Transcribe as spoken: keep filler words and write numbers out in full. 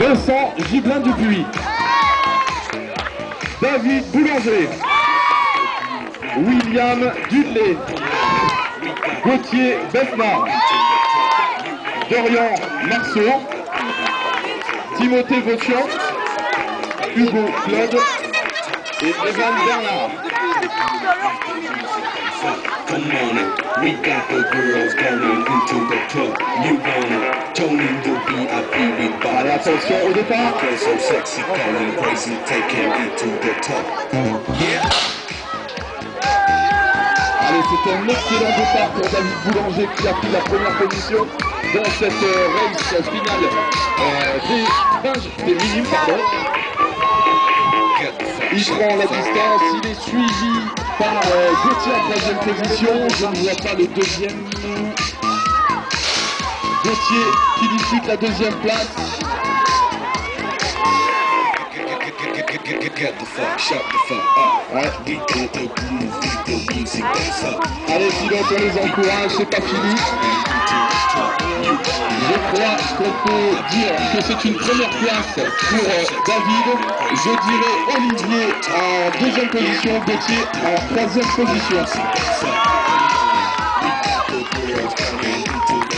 Vincent Gibelin Dupuis. David Boulanger. William Dudley. Gauthier Besnard. Dorian Marceau. Timothée Vautian. Hugo Claude. Et Evan Bernard. Come on it, we got the girls going into the club. You want it, Tony the V I P with body. Attention au départ. Girls so sexy, going crazy, taking it to the top. Yeah. Allez, c'est un excellent départ pour David Boulanger qui a pris la première position dans cette euh, race finale euh, des, des, des minimes, pardon. Il prend la distance, il est suivi par euh, Gauthier en troisième position. Je ne vois pas le deuxième. Gauthier qui dispute la deuxième place. Ouais. Allez, pilote, on les encourage, c'est pas fini. Je crois qu'on peut dire que c'est une première place pour David. Je dirais Olivier en deuxième position, Gauthier en troisième position.